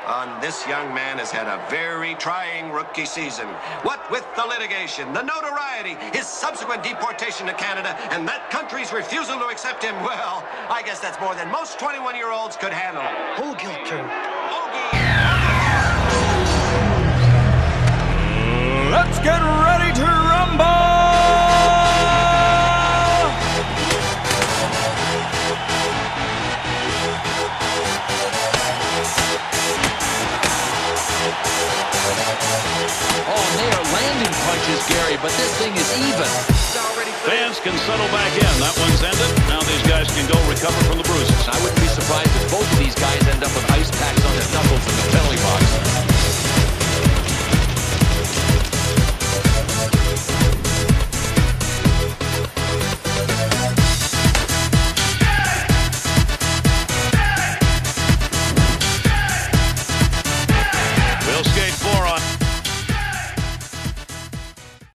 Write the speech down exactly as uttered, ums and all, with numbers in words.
on this young man has had a very trying rookie season. What with the litigation, the notoriety, his subsequent deportation to Canada, and that country's refusal to accept him, well, I guess that's more than most twenty-one-year-olds could handle. Oglethorpe. Ogie! Let's get ready to rumble! Oh, they are landing punches, Gary, but this thing is even. Fans can settle back in. That one's ended. Now these guys can go recover from the bruises. I wouldn't be surprised if both of these guys end up with ice packs on their knuckles